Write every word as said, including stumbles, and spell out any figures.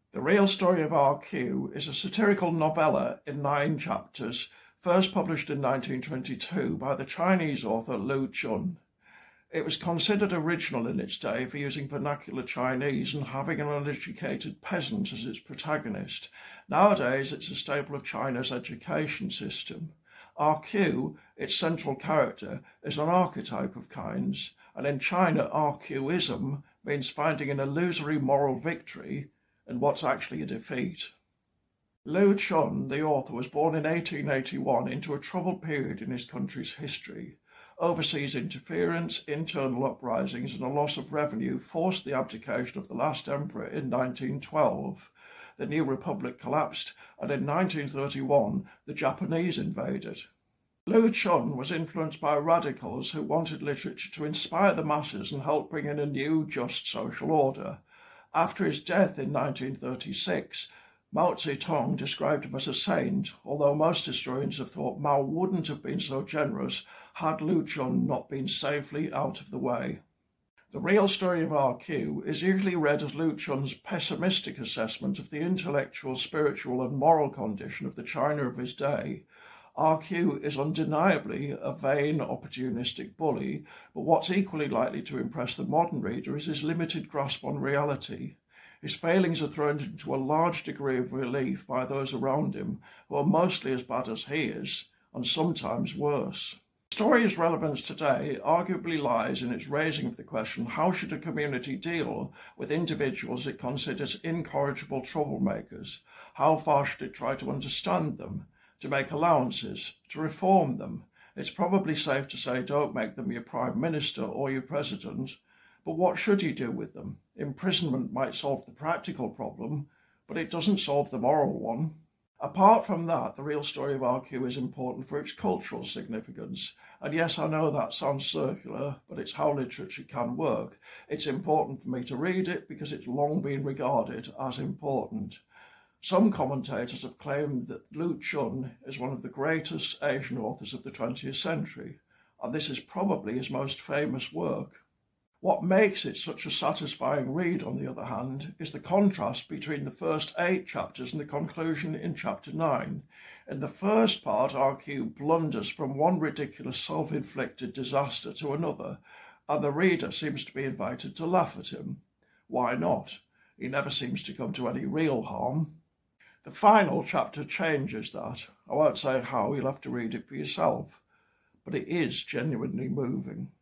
The Real Story of R Q is a satirical novella in nine chapters, first published in nineteen twenty-two by the Chinese author Lu Chun. It was considered original in its day for using vernacular Chinese and having an uneducated peasant as its protagonist. Nowadays, it's a staple of China's education system. R Q, its central character, is an archetype of kinds, and in China, R Q-ism means finding an illusory moral victory in what's actually a defeat. Lu Chun, the author, was born in eighteen eighty-one into a troubled period in his country's history. Overseas interference, internal uprisings, and a loss of revenue forced the abdication of the last emperor in nineteen twelve. The new republic collapsed, and in nineteen thirty-one, the Japanese invaded. Lu Chun was influenced by radicals who wanted literature to inspire the masses and help bring in a new, just social order. After his death in nineteen thirty-six, Mao Zedong described him as a saint, although most historians have thought Mao wouldn't have been so generous had Lu Chun not been safely out of the way. The Real Story of R Q is usually read as Lu Chun's pessimistic assessment of the intellectual, spiritual and moral condition of the China of his day. R Q is undeniably a vain, opportunistic bully, but what's equally likely to impress the modern reader is his limited grasp on reality. His failings are thrown into a large degree of relief by those around him, who are mostly as bad as he is, and sometimes worse. The story's relevance today arguably lies in its raising of the question, how should a community deal with individuals it considers incorrigible troublemakers? How far should it try to understand them, to make allowances, to reform them? It's probably safe to say don't make them your prime minister or your president, but what should you do with them? Imprisonment might solve the practical problem, but it doesn't solve the moral one. Apart from that, the Real Story of R Q is important for its cultural significance. And yes, I know that sounds circular, but it's how literature can work. It's important for me to read it because it's long been regarded as important. Some commentators have claimed that Lu Chun is one of the greatest Asian authors of the twentieth century, and this is probably his most famous work. What makes it such a satisfying read, on the other hand, is the contrast between the first eight chapters and the conclusion in chapter nine. In the first part, R Q blunders from one ridiculous self-inflicted disaster to another, and the reader seems to be invited to laugh at him. Why not? He never seems to come to any real harm. The final chapter changes that. I won't say how, you'll have to read it for yourself, but it is genuinely moving.